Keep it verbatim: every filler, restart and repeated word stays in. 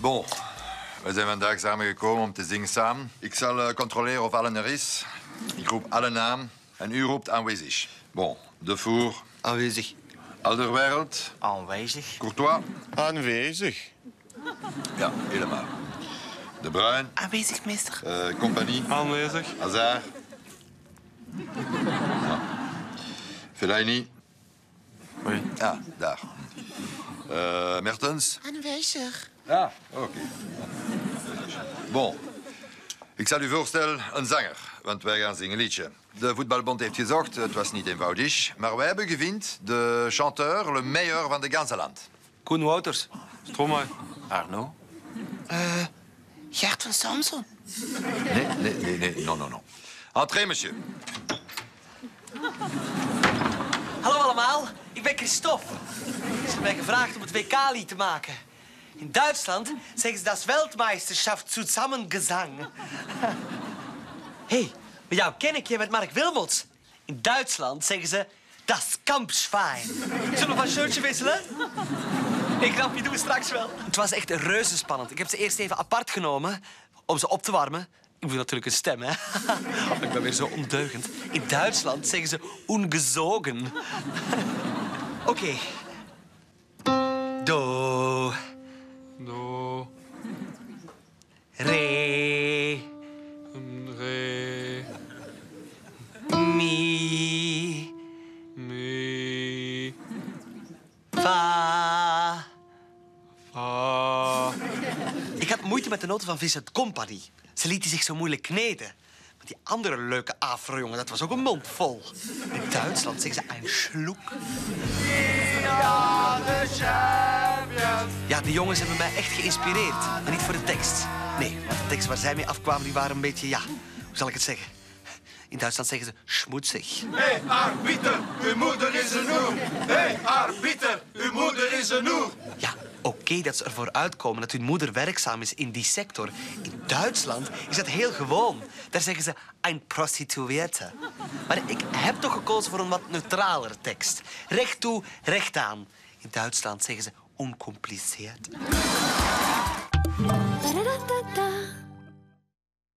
Bon, we zijn vandaag samengekomen om te zingen samen. Ik zal uh, controleren of allen er is. Ik roep alle naam en u roept aanwezig. Bon, De Voer. Aanwezig. Alderwereld. Aanwezig. Courtois. Aanwezig. Ja, helemaal. De Bruin. Aanwezig, meester. Uh, Compagnie. Aanwezig. Hazard. Ja. Fellaini. Oui. Ja, daar. Uh, Mertens. Aanwezig. Ja, oké. Okay. Bon. Ik zal u voorstellen een zanger, want wij gaan zingen een liedje. De voetbalbond heeft gezocht, het was niet eenvoudig. Maar wij hebben gevonden de chanteur, le meilleur van de ganse land. Koen Wouters. Stromae. Arno. Uh, Gert van Samson. Nee, nee, nee, nee, non, non, non. Entrez, monsieur. Hallo allemaal, ik ben Christophe. Ze hebben mij gevraagd om het W K-lied te maken. In Duitsland zeggen ze dat Weltmeisterschaft Zusammengesang. Hé, hey, met jou ken ik je met Mark Wilmots. In Duitsland zeggen ze das Kampfschwein. Zullen we van shirtje wisselen? Ik grapje doen we straks wel. Het was echt reuze spannend. Ik heb ze eerst even apart genomen om ze op te warmen. Ik moet natuurlijk een stem, hè. Ik ben weer zo ondeugend. In Duitsland zeggen ze ungezogen. Oké. Okay. Do. Do. Re. Re. Mi. Mi. Fa. Fa. Ik had moeite met de noten van Vincent Company. Ze lieten zich zo moeilijk kneden. Maar die andere leuke afro-jongen, dat was ook een mond vol. In Duitsland zeggen ze een sloek. Ja, die jongens hebben mij echt geïnspireerd. Maar niet voor de tekst. Nee, want de tekst waar zij mee afkwamen, die waren een beetje, ja, hoe zal ik het zeggen? In Duitsland zeggen ze schmutzig. Hé, hey, arbiter, uw moeder is een hoer. Hé, hey, arbiter, uw moeder is een hoer. Ja, oké okay, dat ze ervoor uitkomen dat hun moeder werkzaam is in die sector. In Duitsland is dat heel gewoon. Daar zeggen ze een prostitueerte. Maar ik heb toch gekozen voor een wat neutralere tekst. Recht toe, recht aan. In Duitsland zeggen ze oncompliceerd.